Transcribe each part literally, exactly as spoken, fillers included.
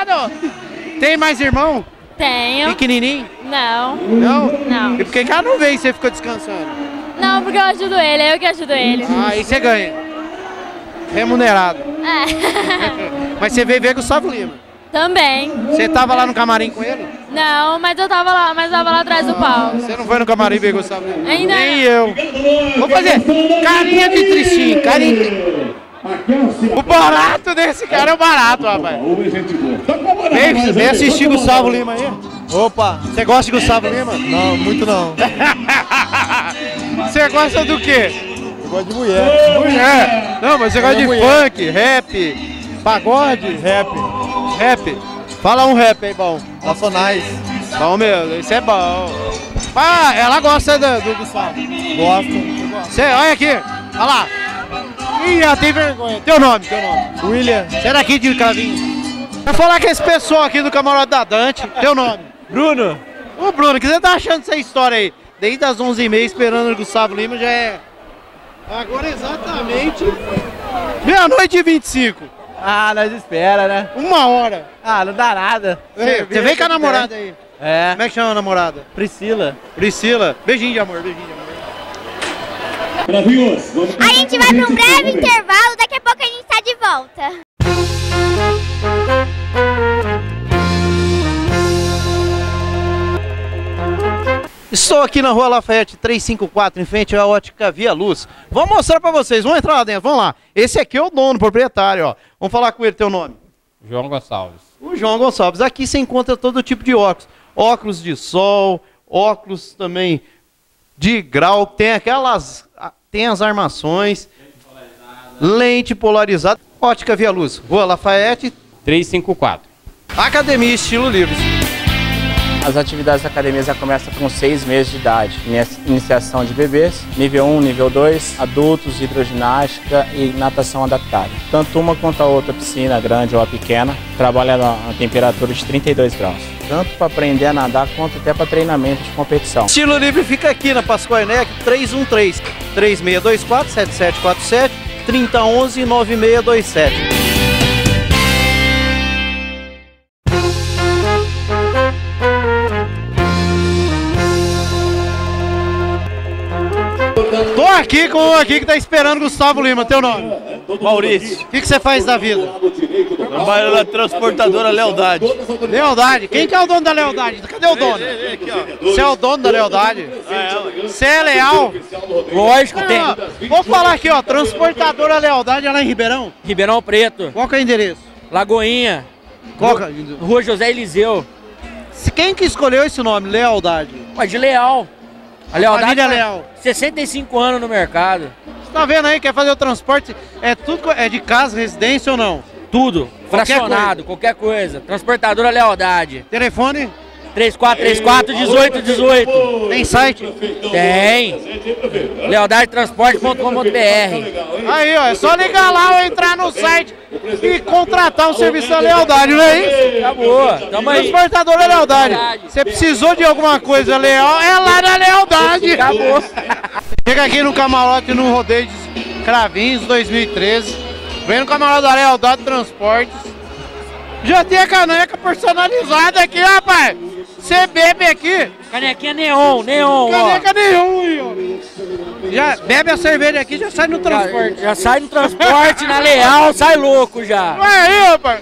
nada. Tem mais irmão? Tenho. Pequenininho? Não. Não? Não. E por que que ela não veio e você ficou descansando? Não, porque eu ajudo ele, é eu que ajudo ele. Ah, aí você ganha. Remunerado. É. Mas você veio ver Gustavo Lima. Também. Você tava lá no camarim com ele? Não, mas eu tava lá, mas eu tava lá atrás do palco. Você não foi no camarim ver Gustavo Lima? Ainda Nem não. eu. Vou fazer carinha de tristinho, carinha. O barato desse cara é o barato, rapaz. Vem, vem assistir Gustavo Lima aí. Opa! Você gosta de Gustavo Lima? Não, muito não. Você gosta do quê? Eu gosto de mulher. Mulher. Não, mas você gosta de mulher. funk, rap, pagode, Rap. rap. Fala um rap aí, bom. Nacionais. Bom mesmo, isso é bom. Ah, ela gosta do, do Gustavo. Gosto. Você, olha aqui, olha lá. Ih, ela tem vergonha. Teu nome, teu nome. William. Você é daqui de Cravinho? Vou falar com esse pessoal aqui do camarote da Dante. Teu nome? Bruno. Ô Bruno, o que você tá achando dessa história aí? Desde as onze e meia esperando o Gustavo Lima já é... Agora exatamente... meia-noite e vinte e cinco. Ah, nós espera, né? Uma hora. Ah, não dá nada. Você você vem com a namorada aí. É. Como é que chama a namorada? Priscila. Priscila. Beijinho de amor, beijinho de amor. A gente vai para um breve intervalo, daqui a pouco a gente está de volta. Estou aqui na Rua Lafayette trezentos e cinquenta e quatro, em frente à Ótica Via Luz. Vou mostrar pra vocês, vamos entrar lá dentro, vamos lá. Esse aqui é o dono, o proprietário, ó. Vamos falar com ele, teu nome? João Gonçalves. O João Gonçalves. Aqui você encontra todo tipo de óculos. Óculos de sol, óculos também de grau, tem aquelas, tem as armações, lente polarizada. Ótica Via Luz, Rua Lafayette trezentos e cinquenta e quatro. Academia Estilo Livre. As atividades da academia já começam com seis meses de idade. Iniciação de bebês, nível um, nível dois, adultos, hidroginástica e natação adaptada. Tanto uma quanto a outra piscina, grande ou a pequena, trabalha na temperatura de trinta e dois graus. Tanto para aprender a nadar quanto até para treinamento de competição. Estilo Livre fica aqui na Pascoal Enec, trezentos e treze, três seis dois quatro, sete sete quatro sete, trinta e onze, nove seis dois sete. Tô aqui com um aqui que tá esperando Gustavo Lima, teu nome? Maurício. O que, que você faz da vida? Trabalho na transportadora Lealdade. Lealdade. Quem que é o dono da Lealdade? Cadê o dono? Você é o dono da Lealdade? Você é leal? Lógico, tem. Ah, vou falar aqui, ó. Transportadora Lealdade é lá em Ribeirão? Ribeirão Preto, Qual que é o endereço? Lagoinha, Qual que é? Rua José Eliseu. Quem que escolheu esse nome, Lealdade? Mas de Leal. A Lealdade Família faz Leal. sessenta e cinco anos no mercado. Você tá vendo aí, quer fazer o transporte? É tudo, é de casa, residência ou não? Tudo. Qualquer Fracionado, qualquer coisa. Transportadora Lealdade. Telefone? três quatro três quatro, dezoito dezoito. Tem site? Tem. lealdade transporte ponto com ponto br. Aí, ó, é só ligar lá ou entrar no site e contratar o serviço da Lealdade, não é isso? Acabou. Tamo aí. Transportadora Lealdade. Você precisou de alguma coisa leal, é lá na Lealdade. Acabou. Chega aqui no camarote no Rodeio de Cravinhos dois mil e treze. Vem no camarote da Lealdade Transportes. Já tem a caneca personalizada aqui, rapaz. Você bebe aqui. Canequinha neon, neon, Caneca ó. nenhum, aí, ó. Já bebe a cerveja aqui, já sai no transporte. Já, já sai no transporte, na Leal, sai louco já. Vai aí, rapaz.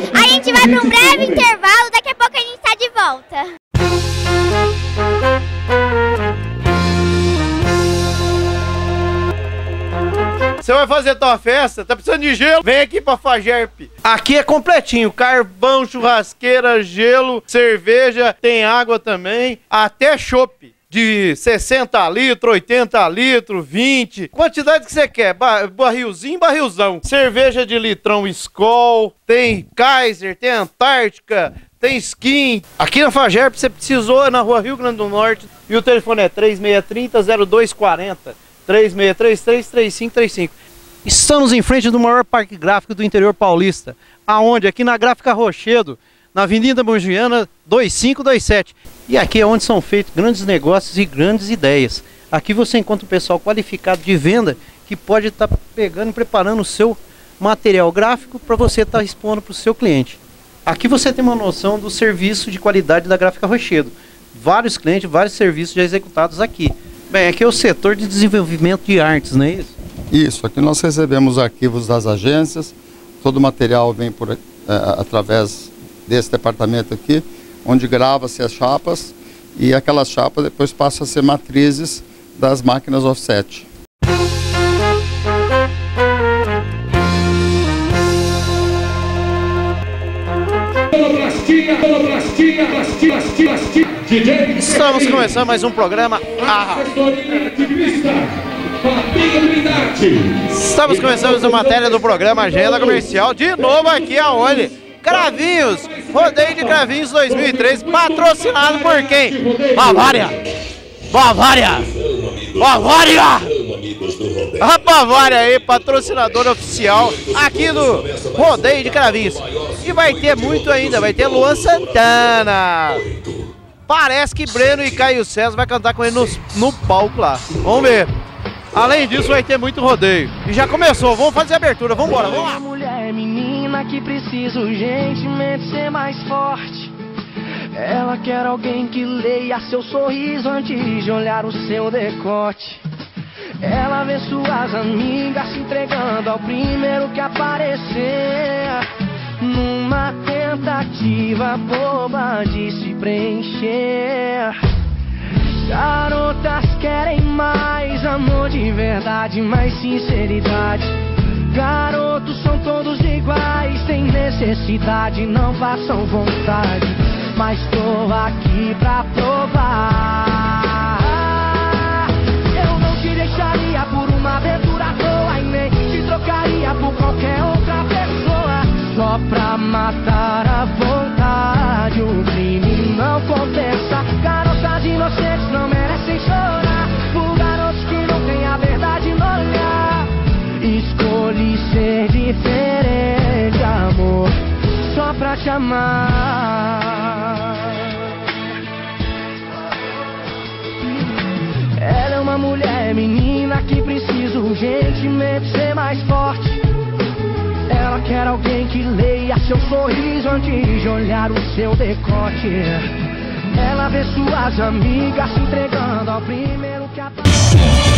A gente vai para um breve intervalo, daqui a pouco a gente está de volta. Você vai fazer tua festa? Tá precisando de gelo? Vem aqui pra Fagerp. Aqui é completinho. Carvão, churrasqueira, gelo, cerveja, tem água também. Até chopp. De sessenta litros, oitenta litros, vinte. Quantidade que você quer. Ba barrilzinho, barrilzão. Cerveja de litrão Skol. Tem Kaiser, tem Antártica, tem Skin. Aqui na Fagerp você precisou, na rua Rio Grande do Norte. E o telefone é três seis três zero, zero dois quatro zero. três seis três três, três cinco três cinco. Estamos em frente do maior parque gráfico do interior paulista. Aonde? Aqui na Gráfica Rochedo, na Avenida Mogiana dois cinco dois sete. E aqui é onde são feitos grandes negócios e grandes ideias. Aqui você encontra o pessoal qualificado de venda que pode estar tá pegando e preparando o seu material gráfico para você estar tá expondo para o seu cliente. Aqui você tem uma noção do serviço de qualidade da Gráfica Rochedo. Vários clientes, vários serviços já executados aqui. Bem, aqui é o setor de desenvolvimento de artes, não é isso? Isso, aqui nós recebemos arquivos das agências, todo o material vem por, é, através desse departamento aqui, onde grava-se as chapas e aquelas chapas depois passam a ser matrizes das máquinas offset. Estamos começando mais um programa. Ah. Estamos começando mais uma matéria do programa Agenda Comercial. De novo aqui aonde? Cravinhos, rodeio de Cravinhos dois mil e treze, patrocinado por quem? Bavária! Bavária! Bavária! A Bavária aí, patrocinadora oficial aqui do rodeio de Cravinhos. E vai ter muito ainda, vai ter Luan Santana. Parece que Breno e Caio César vai cantar com ele no, no palco lá. Vamos ver. Além disso, vai ter muito rodeio. E já começou, vamos fazer a abertura, vamos embora, vamos lá. Mulher, menina que precisa urgentemente ser mais forte. Ela quer alguém que leia seu sorriso antes de olhar o seu decote. Ela vê suas amigas se entregando ao primeiro que aparecer, numa tentativa boba de se preencher. Garotas querem mais amor de verdade, mais sinceridade. Garotos são todos iguais, sem necessidade, não façam vontade. Mas tô aqui pra provar. Eu não te deixaria por uma aventura à toa, e nem te trocaria por qualquer outra pessoa. Só pra matar a vontade, o crime não compensa. Garotas inocentes não merecem chorar por garotos que não têm a verdade no olhar. Escolhi ser diferente, amor, só pra te amar. Ela é uma mulher, menina que precisa urgentemente ser mais forte. Ela quer alguém que leia seu sorriso antes de olhar o seu decote. Ela vê suas amigas se entregando ao primeiro que aparece.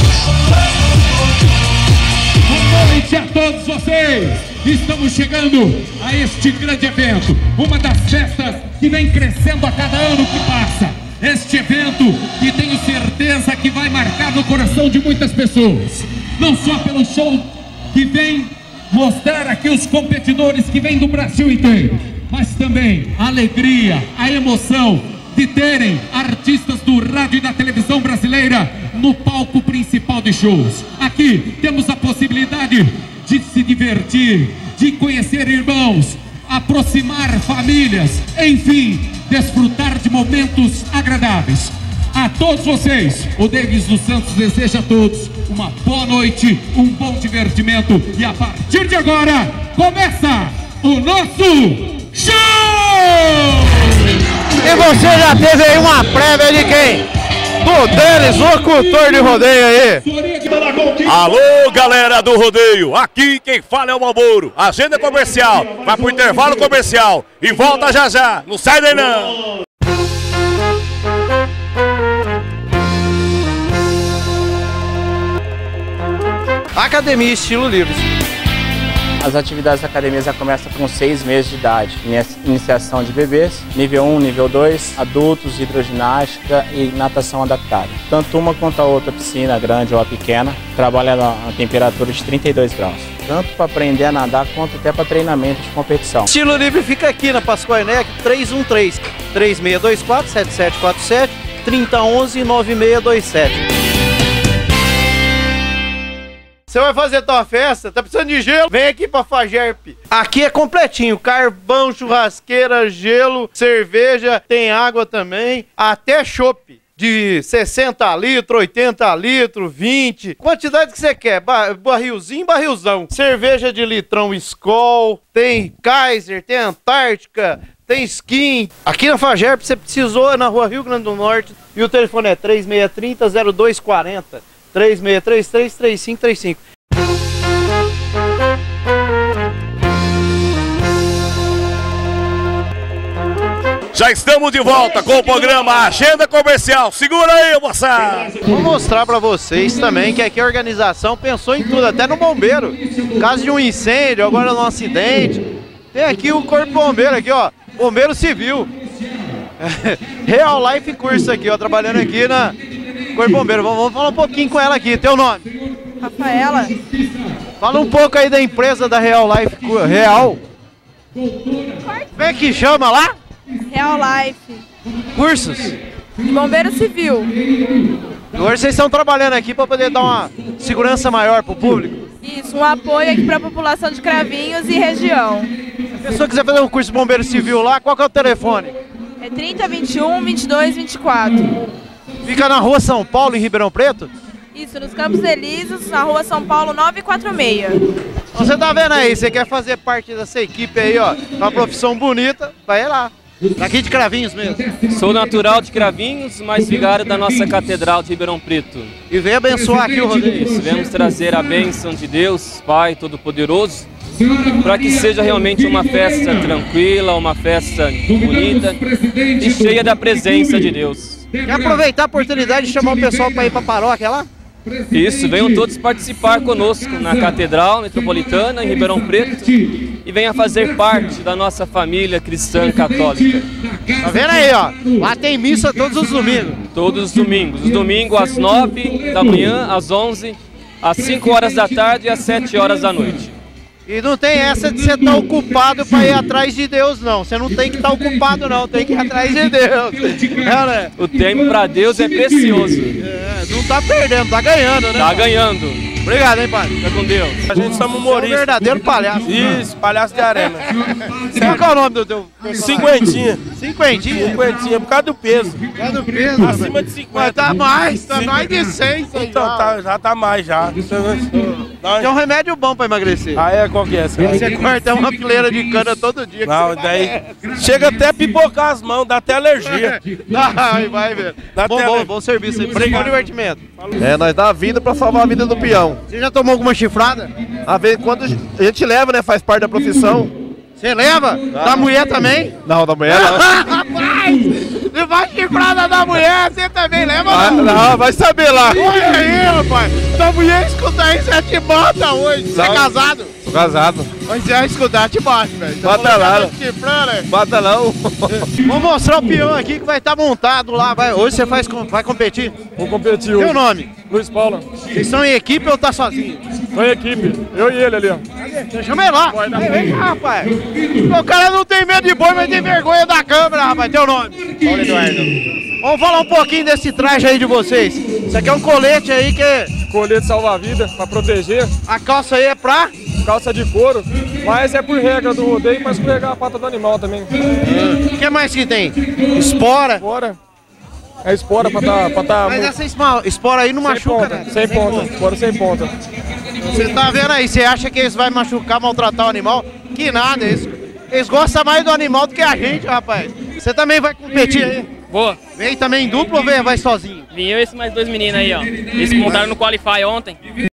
Boa noite a todos vocês! Estamos chegando a este grande evento, uma das festas que vem crescendo a cada ano que passa. Este evento que tenho certeza que vai marcar no coração de muitas pessoas. Não só pelo show que vem mostrar aqui os competidores que vêm do Brasil inteiro, mas também a alegria, a emoção de terem artistas do rádio e da televisão brasileira no palco principal de shows. Aqui temos a possibilidade de se divertir, de conhecer irmãos, aproximar famílias, enfim, desfrutar de momentos agradáveis. A todos vocês, o Davis dos Santos deseja a todos uma boa noite, um bom divertimento, e a partir de agora começa o nosso show! E você já teve aí uma prévia de quem? Do Denis, locutor de rodeio aí. Alô, galera do rodeio, aqui quem fala é o Malboro. Agenda comercial, vai pro intervalo comercial e volta já já, não sai daí não. Academia Estilo Livre. As atividades da academia já começam com seis meses de idade. Iniciação de bebês, nível um, nível dois, adultos, hidroginástica e natação adaptada. Tanto uma quanto a outra piscina, grande ou a pequena, trabalha na temperatura de trinta e dois graus. Tanto para aprender a nadar quanto até para treinamento de competição. Estilo Livre fica aqui na Pascoal Enec, três um três, três seis dois quatro, sete sete quatro sete, três zero um um, nove seis dois sete. Você vai fazer tua festa? Tá precisando de gelo? Vem aqui pra Fagerp. Aqui é completinho, carvão, churrasqueira, gelo, cerveja, tem água também, até chopp. De sessenta litros, oitenta litros, vinte. Quantidade que você quer. Barrilzinho, barrilzão. Cerveja de litrão Skol. Tem Kaiser, tem Antártica, tem Skin. Aqui na Fagerp você precisou na rua Rio Grande do Norte. E o telefone é três seis três zero, zero dois quatro zero. três seis três três, três cinco três cinco. Já estamos de volta com o programa Agenda Comercial. Segura aí, moçada! Vou mostrar pra vocês também que aqui a organização pensou em tudo, até no bombeiro. Caso de um incêndio, agora num acidente. Tem aqui o Corpo Bombeiro aqui, ó. Bombeiro Civil. Real Life Curso aqui, ó, trabalhando aqui na Corpo Bombeiro. Vamos, vamos falar um pouquinho com ela aqui. Teu nome? Rafaela. Fala um pouco aí da empresa da Real Life Real. Como é que chama lá? Real Life. Cursos? Bombeiro Civil. Hoje vocês estão trabalhando aqui para poder dar uma segurança maior para o público? Isso, um apoio aqui para a população de Cravinhos e região. Se a pessoa quiser fazer um curso de Bombeiro Civil lá, qual que é o telefone? É trinta, vinte e um, vinte e dois, vinte e quatro. Fica na rua São Paulo, em Ribeirão Preto? Isso, nos Campos Elíseos, na rua São Paulo nove quatro seis. Você tá vendo aí, você quer fazer parte dessa equipe aí, ó, uma profissão bonita, vai lá. Daqui de Cravinhos mesmo. Sou natural de Cravinhos, mas vigário da nossa Catedral de Ribeirão Preto. E vem abençoar aqui o rodeio. Isso, viemos trazer a bênção de Deus, Pai Todo-Poderoso, para que seja realmente uma festa tranquila, uma festa bonita e cheia da presença de Deus. Quer aproveitar a oportunidade de chamar o pessoal para ir para a paróquia lá? Isso, venham todos participar conosco na Catedral Metropolitana, em Ribeirão Preto, e venha fazer parte da nossa família cristã católica. Tá vendo aí, ó? Lá tem missa todos os domingos. Todos os domingos. Os domingos às nove da manhã, às onze, às cinco horas da tarde e às sete horas da noite. E não tem essa de você estar tá ocupado para ir atrás de Deus, não. Você não tem que estar tá ocupado, não. Tem que ir atrás de Deus. É, né? O tempo para Deus é precioso. É, não tá perdendo, tá ganhando, né? Tá ganhando. Obrigado, hein, pai? Fica com Deus. A gente chama humorista. É um verdadeiro palhaço. Isso, palhaço de arena. Qual que é o nome do teu Cinquentinha. Cinquentinha? Cinquentinha, por causa do peso. Por causa do peso? Acima de cinquenta. Mas tá mais, tá mais de cem. Então, já. Tá, já tá mais já. Tem um remédio bom pra emagrecer. Ah, é? Qual que é? Você corta uma fileira de cana todo dia. Não, daí chega até a pipocar as mãos, dá até alergia. Vai, vai, velho. Bom, bom, bom serviço aí. Bom divertimento. É, nós dá a vida pra salvar a vida do peão. Você já tomou alguma chifrada? A vez, quando a gente leva, né? Faz parte da profissão. Você leva? Ah. Da mulher também? Não, da mulher não. Rapaz! Você faz chifrada da mulher, você também leva? Ah, não? Não, vai saber lá. Olha aí, rapaz. Da mulher escutar isso, é te bota hoje. Você é casado? Sou casado. Mas se é escutar, te bate, velho. Bata lá. Bata não. Vou mostrar o peão aqui que vai estar tá montado lá. Vai. Hoje você faz, vai competir? Vou competir hoje. Teu nome? Luiz Paulo. Vocês estão em equipe ou tá sozinho? Tô em equipe. Eu e ele ali, ó. Chama ele lá. Aí, vem cá, rapaz. O cara não tem medo de boi, mas tem vergonha da câmera, rapaz. Teu nome? Paulo Eduardo. Vamos falar um pouquinho desse traje aí de vocês. Isso aqui é um colete aí que... Colete salva-vida, pra proteger. A calça aí é pra? Calça de couro, mas é por regra do rodeio, mas escorregar a pata do animal também. O que mais que tem? Espora? Espora. É espora pra tá... Pra tá mas essa espora aí não sem machuca, ponta, né? Sem ponta, espora sem ponta. Você tá vendo aí, você acha que eles vão machucar, maltratar o animal? Que nada, eles, eles gostam mais do animal do que a gente, rapaz. Você também vai competir aí? Vou. Vem também em duplo ou vem, vai sozinho? Vim eu e esses mais dois meninos aí, ó. Eles montaram no Qualify ontem.